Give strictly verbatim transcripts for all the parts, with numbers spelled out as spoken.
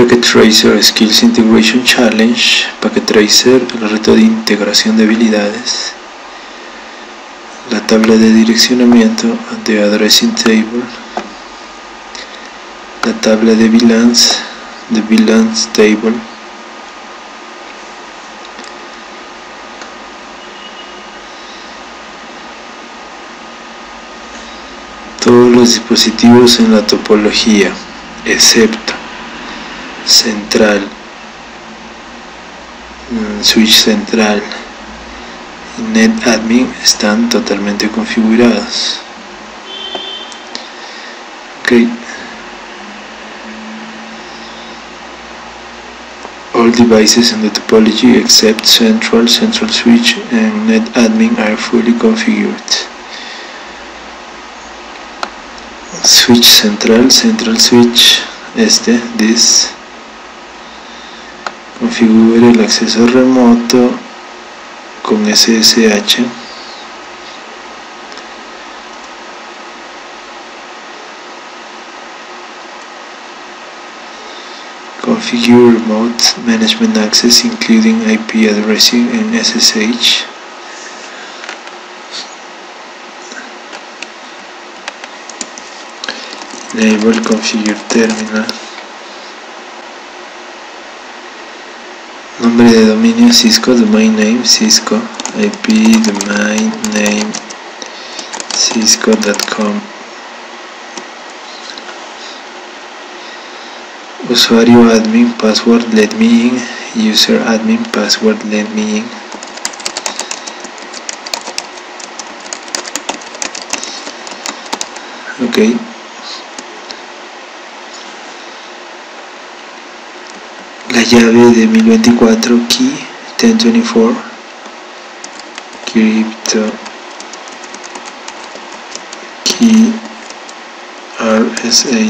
Packet Tracer Skills Integration Challenge. Packet Tracer, el reto de integración de habilidades. La tabla de direccionamiento, de Addressing Table. La tabla de V LANs, de V LANs Table. Todos los dispositivos en la topología, excepto central, switch central y NetAdmin, están totalmente configurados. Okay. All devices in the topology except central, central switch and NetAdmin are fully configured. Switch central, central switch, este, this. Configure el acceso remoto con S S H. Configure remote management access including I P addressing and S S H. Enable configure terminal. Nombre de dominio Cisco, domain name Cisco, I P domain name cisco punto com. Usuario admin, password let me in, user admin, password let me in. Ok. La llave de mil veinticuatro, key mil veinticuatro, crypto key R S A,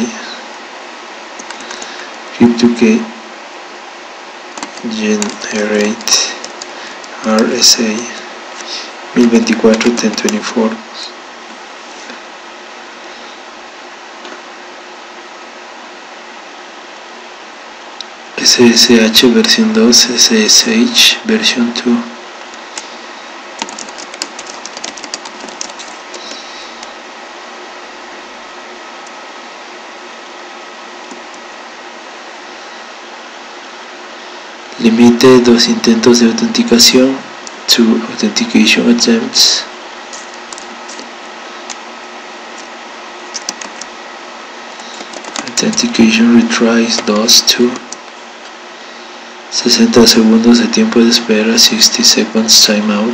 crypto key generate R S A mil veinticuatro, mil veinticuatro. S S H versión dos, S S H versión dos. Limite dos intentos de autenticación, two authentication attempts. Authentication retries, dos, two. sesenta segundos de tiempo de espera, sixty seconds timeout.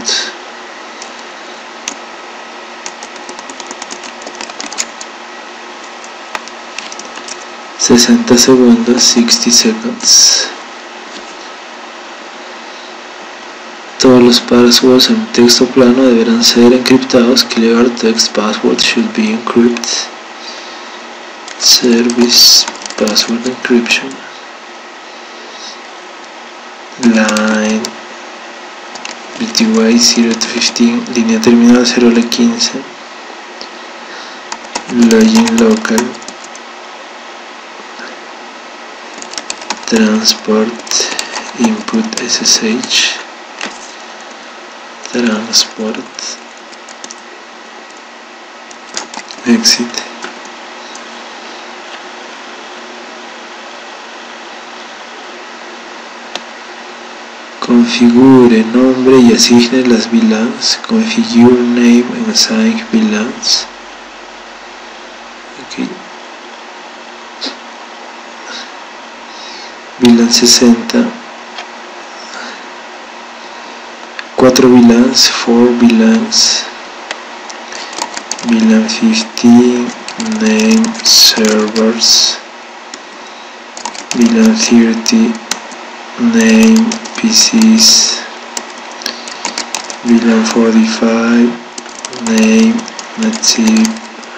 sesenta segundos, sixty seconds. Todos los passwords en texto plano deberán ser encriptados. Clear text password should be encrypted. Service password encryption. Line B T Y zero to fifteen, línea terminal cero a la quince. Login local. Transport input S S H. Transport exit. Configure nombre y asigne las V LANs. Configure name and assign V LANs. Okay. V LAN sesenta. cuatro V LANs, four V LANs. V LAN fifteen. Name servers. V LAN thirty. Name P Cs. V LAN forty-five, name native.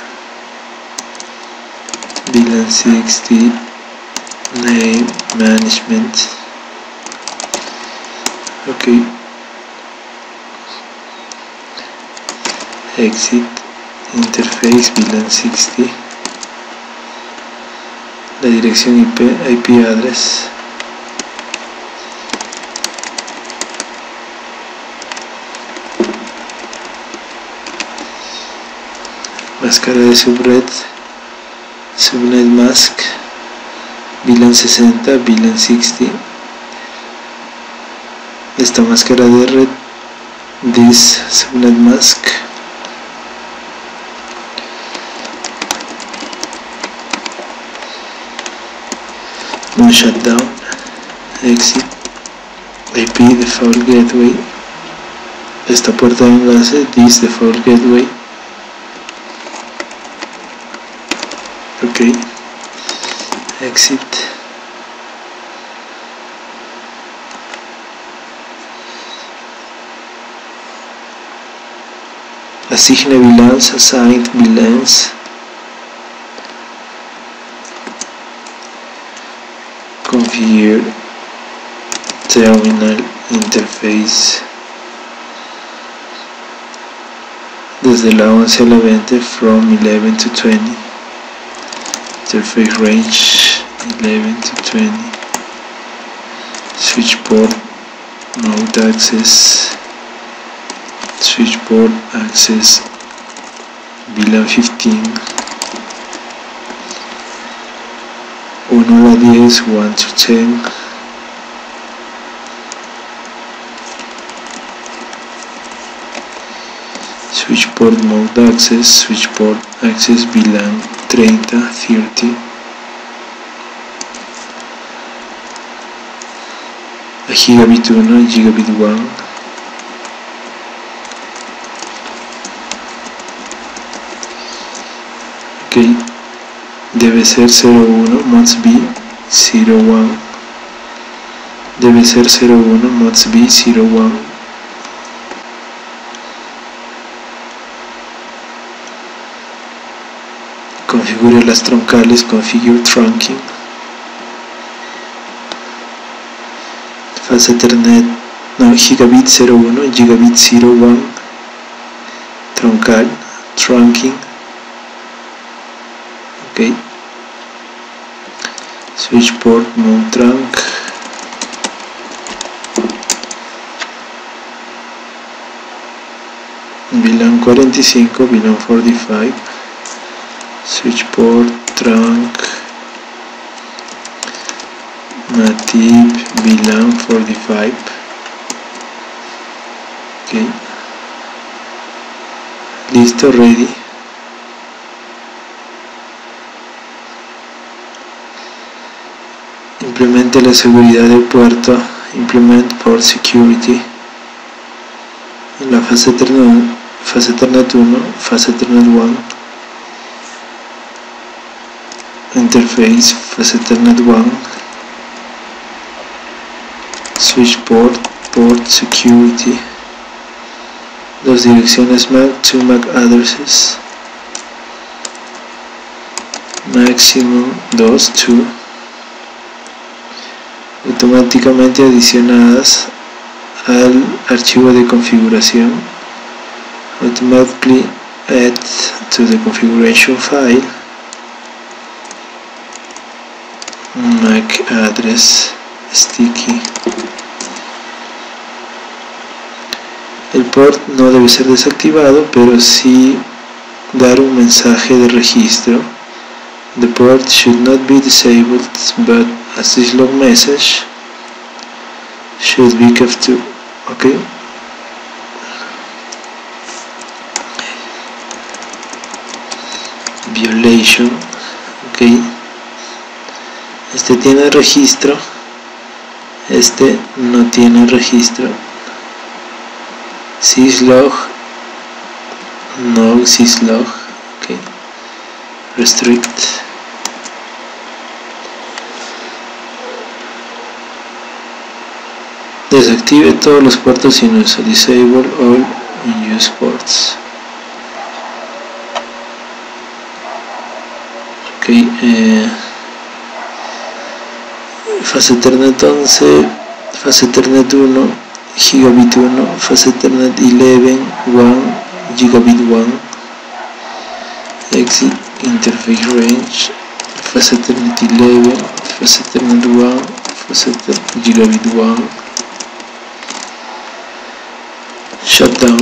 V LAN sixty, name management. Okay. Exit interface V LAN sixty. la dirección I P, I P address. Máscara de subred, subnet mask, V LAN sesenta, V LAN sesenta. Esta máscara de red, this subnet mask. No shutdown, exit, I P default gateway. Esta puerta de enlace, this default gateway. Ok, exit. Assign V LANs, assigned V LANs. Configure terminal interface desde la once a la veinte, from eleven to twenty. Interface range eleven to twenty. Switch port node access. Switch port access V LAN fifteen. uno a la diez, one to ten. Switch port mode access, switch port access V LAN thirty, thirty. A gigabit uno, gigabit uno. Ok, debe ser cero uno, must be zero one. Debe ser cero uno, must be zero one. Configure las troncales, configure trunking. Fast Ethernet, no, gigabit cero uno, gigabit cero uno. Troncal, trunking. Ok. Switch port mode trunk. V LAN cuarenta y cinco, V LAN cuarenta y cinco. Switch port trunk native V LAN cuarenta y cinco. Ok, listo, ready. Implemente la seguridad del puerto, implement port security en la fase Ethernet, fase Ethernet uno, fase Ethernet uno. Interface, fase Ethernet uno. Switch port, port security. Dos direcciones M A C, two M A C addresses. Maximum dos, dos. Automáticamente adicionadas al archivo de configuración. Automatically add to the configuration file. M A C address sticky. El port no debe ser desactivado, pero sí dar un mensaje de registro. The port should not be disabled, but a syslog message should be kept too. Okay. Violation. Okay. Este tiene registro, este no tiene registro. Syslog, no syslog. Okay. Restrict. Desactive todos los puertos sin uso. Disable all unused ports. Ok. Eh, fase Ethernet once, fase Ethernet uno, gigabit uno, fase Ethernet eleven, one, gigabit one. Exit interface range Fast Ethernet eleven, Fast Ethernet one, Fast Ethernet Gigabit one, shutdown.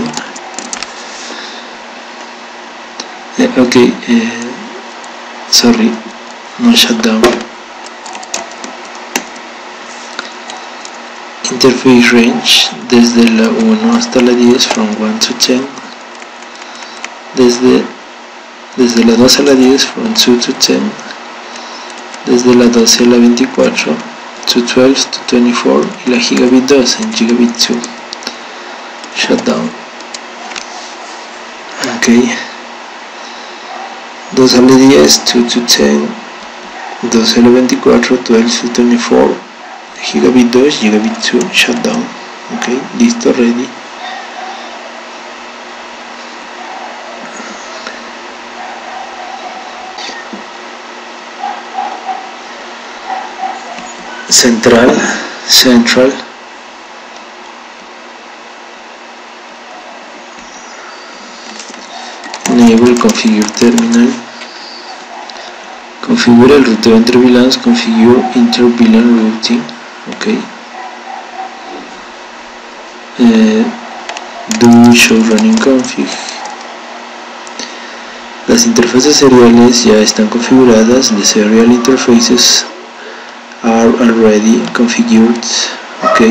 Eh, ok, eh, sorry, no shutdown. Interface range desde la uno hasta la diez, from one to ten. Desde, desde la dos a la diez, from two to ten. Desde la doce a la veinticuatro, to twelve to twenty-four, y la gigabit dos en gigabit two. Shutdown. Ok. dos a la diez, two to ten, doce a la veinticuatro, twelve to twenty-four, gigabit dos, gigabit two, shutdown. Ok, listo, ready. Central, central. Enable configure terminal. Configura el ruteo entre V LANs, configure inter-V LAN routing. Ok. Eh, do show running config. Las interfaces seriales ya están configuradas. The serial interfaces are already configured. Ok.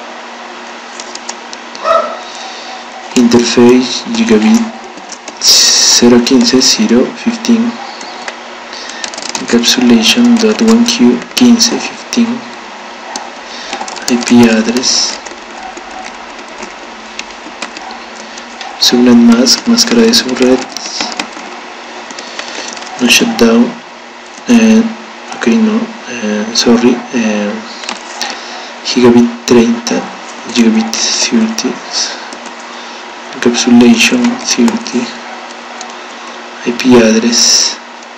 Interface gigabit zero quince zero fifteen, encapsulation dot one q quince fifteen, I P address, subnet mask, máscara de subred, no shutdown, eh, ok, no, eh, sorry, eh, gigabit thirty, gigabit thirty, encapsulation thirty, I P address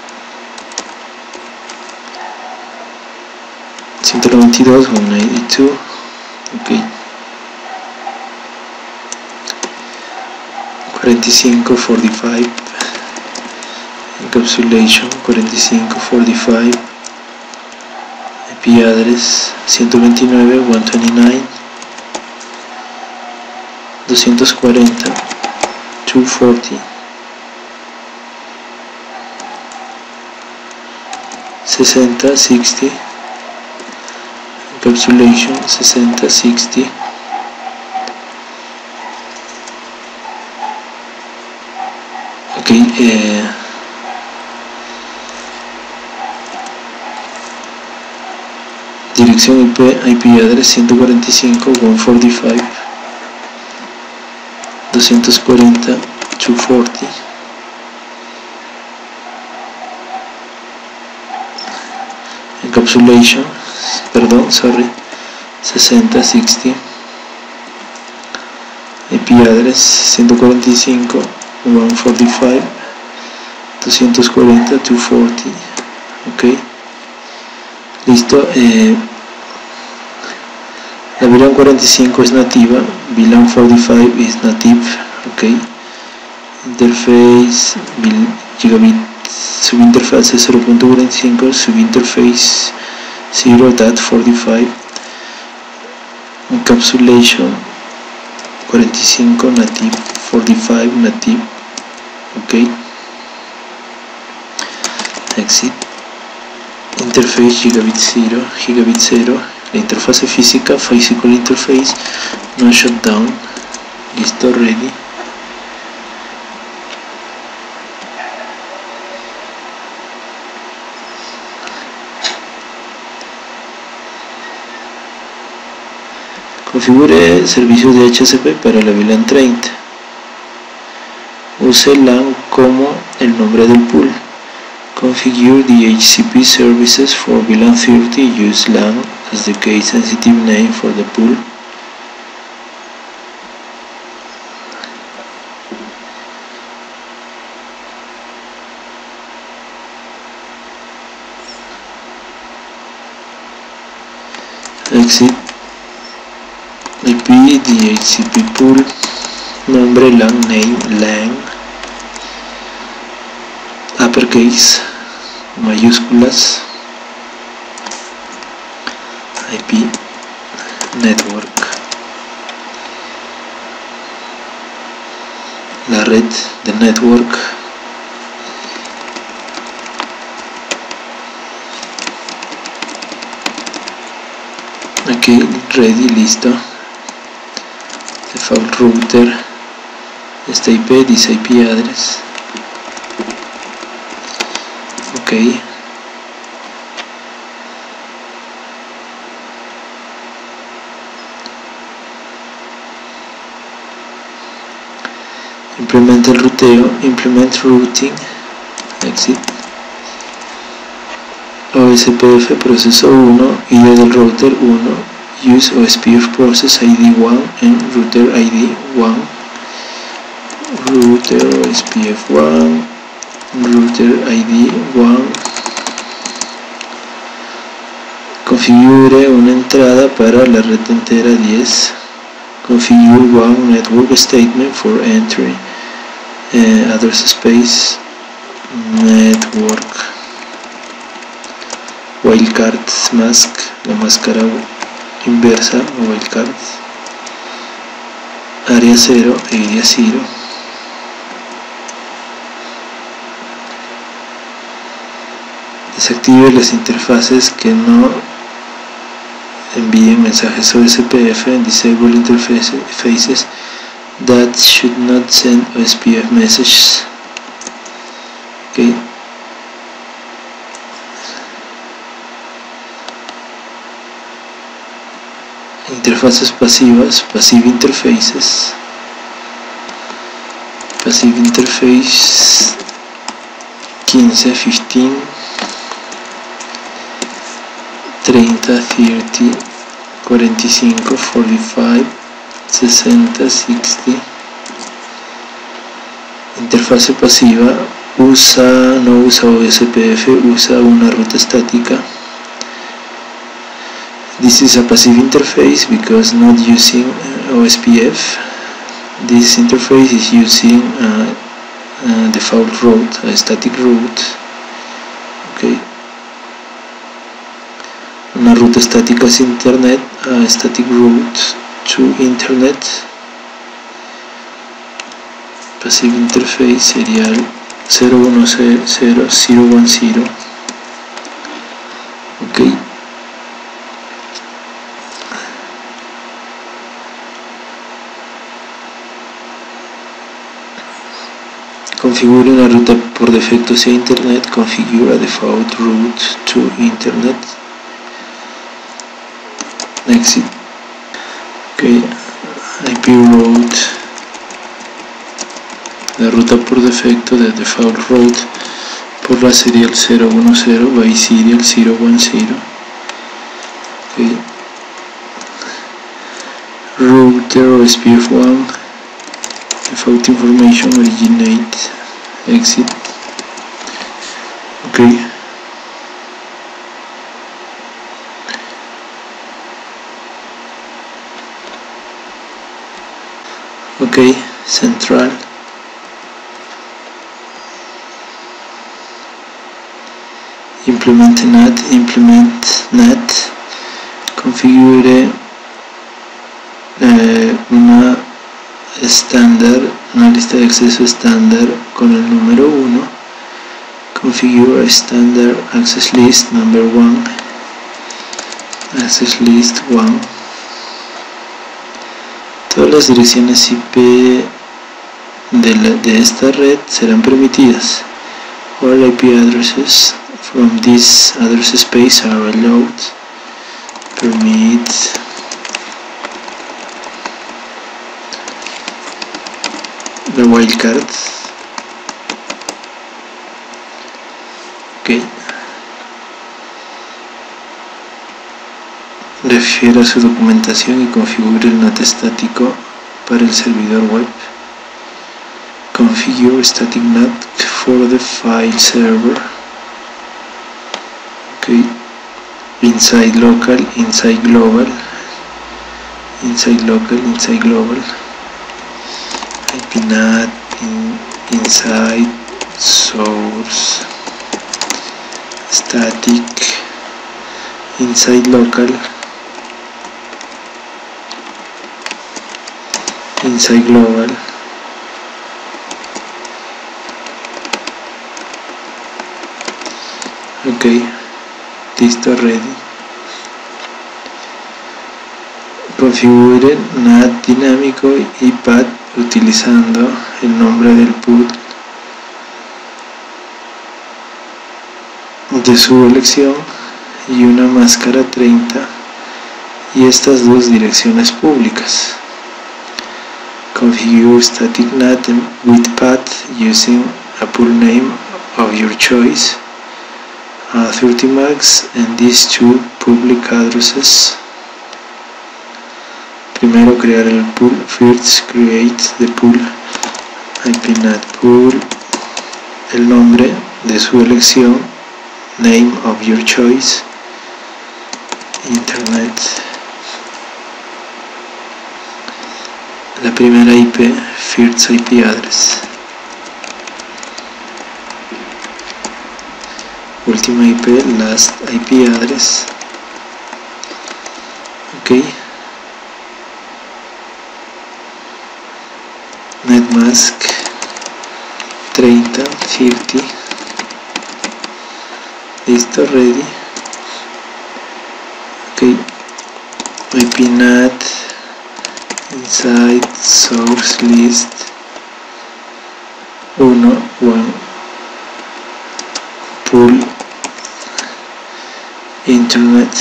ciento noventa y dos punto ciento noventa y dos, ok, cuarenta y cinco cuarenta y cinco, encapsulation cuarenta y cinco cuarenta y cinco, I P address ciento veintinueve punto ciento veintinueve, doscientos cuarenta, doscientos cuarenta, sesenta sesenta, encapsulation sesenta sesenta, ok, eh, dirección I P, I P address ciento cuarenta y cinco punto ciento cuarenta y cinco, doscientos cuarenta, doscientos cuarenta, encapsulation, perdón, sorry, sesenta sesenta, I P address ciento cuarenta y cinco punto ciento cuarenta y cinco, doscientos cuarenta, doscientos cuarenta, ok, listo. eh, la V LAN cuarenta y cinco es nativa, V LAN cuarenta y cinco es native, ok, interface gigabit, subinterfase cero punto cuarenta y cinco, subinterface zero punto cuarenta y cinco, encapsulation cuarenta y cinco, native cuarenta y cinco, native, ok, exit, interface gigabit cero, gigabit cero, la interfase física, physical interface, no shutdown, listo, ready. Configure servicios de H C P para la V LAN treinta. Use LAN como el nombre del pool. Configure the H C P services for V LAN thirty. Use LAN as the case sensitive name for the pool. Exit. I P, the H C P pool, nombre, LAN, name, LAN, uppercase, mayúsculas, I P network, la red de network, ok, ready, listo. Default router, esta I P, this I P address, ok. Implementa el ruteo, implement routing, exit. O S P F proceso uno, I D del router uno, use O S P F process I D uno and router I D uno, router O S P F uno, router I D uno. Configure una entrada para la red entera diez. Configure one network statement for entry uh, address space network. Wildcard mask, la máscara inversa o wildcard. Área cero, area cero. Desactive las interfaces que no envíen mensajes O S P F. Disable interfaces that should not send O S P F messages. Okay. Interfaces pasivas, passive interfaces, passive interface quince, quince, treinta, treinta, cuarenta y cinco, cuarenta y cinco, sesenta, sesenta. Interfase pasiva usa, no usa O S P F, usa una ruta estática. This is a passive interface because not using O S P F. This interface is using a, a default route, a static route. Okay. Una ruta estática es internet, a static route to internet. Passive interface serial cero uno cero cero cero uno cero. Ok. Configure una ruta por defecto hacia internet. Configure a default route to internet. Exit. Ok, I P route, la ruta por defecto de default route por la serial cero uno cero by serial cero uno cero. Okay. Router O S P F uno, default information originate, exit. Okay. Ok, central. Implement NAT, implement NAT. Configure eh, una estándar, una lista de acceso estándar con el número uno. Configure standard access list number one. Access list one. Todas las direcciones I P de, la, de esta red serán permitidas. All I P addresses from this address space are allowed. Permit the wildcard. Ok. Refiere a su documentación y configure el NAT estático para el servidor web. Configure static NAT for the file server. Okay. Inside local, inside global, inside local, inside global. I P NAT in, inside source, static, inside local, inside global, ok, listo, ready. Configure N A T dinámico y path utilizando el nombre del pool de su elección y una máscara treinta y estas dos direcciones públicas. Configure static N A T with path using a pool name of your choice, uh, thirty max and these two public addresses. Primero crear el pool. First create the pool. ipnat pool, el nombre de su elección, name of your choice, internet, la primera I P, first I P address, última I P, last I P address, ok. Netmask treinta, treinta, listo, ready, ok. ipnat inside source list uno, one, pool internet,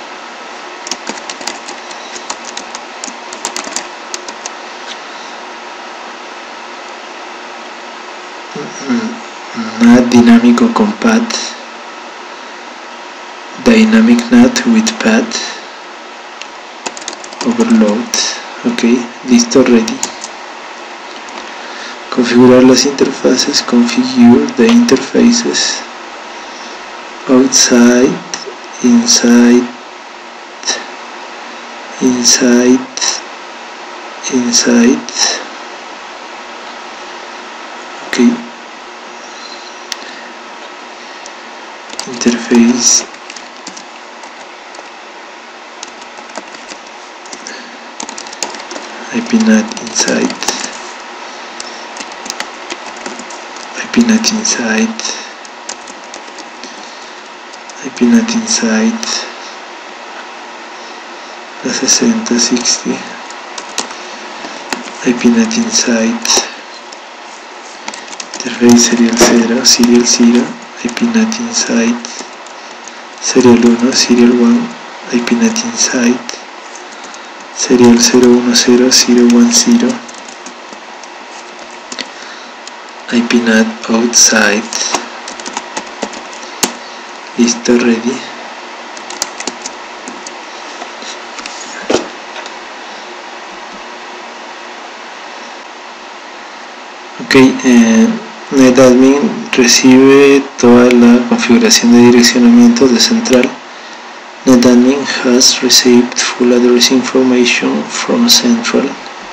N A T dinámico con path, dynamic N A T with path, overload, ok, listo, ready. Configurar las interfaces, configure the interfaces, outside, inside, inside, inside, ok. Interface, ipnat inside, ipnat inside, ipnat inside, la sesenta, sesenta, ipnat inside, interface serial cero, serial cero, ipnat inside, serial uno, serial one, ipnat inside, serial cero uno cero, cero uno cero, ipnat outside, listo, ready. Ok, eh, NetAdmin recibe toda la configuración de direccionamiento de central. NetAdmin has received full address information from central.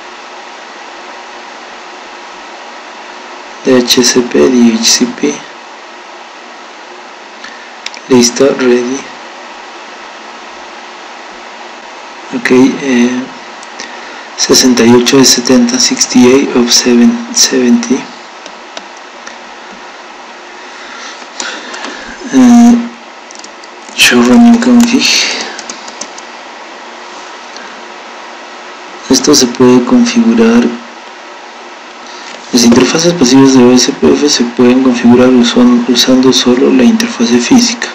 D H C P, D H C P. Listo, ready. Ok, eh, sesenta y ocho de setenta, sesenta y ocho of setenta. Uh, show running config. Esto se puede configurar. Las interfaces pasivas de O S P F se pueden configurar usando, usando solo la interfase física.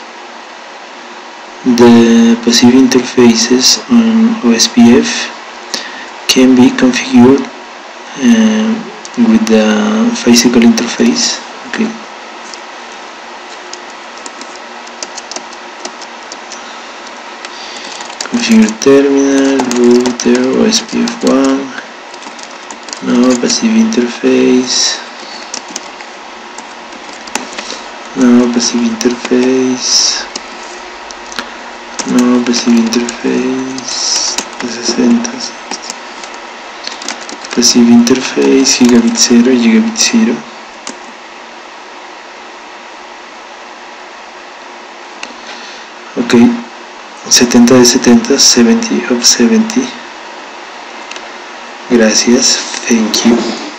The passive interfaces on O S P F can be configured uh, with the physical interface. Okay. Configure terminal, router, O S P F one, no, passive interface, no, passive interface, no, passive interface, sesenta, passive interface, gigabit cero, gigabit cero. ok, setenta de setenta, setenta of setenta. Gracias, thank you.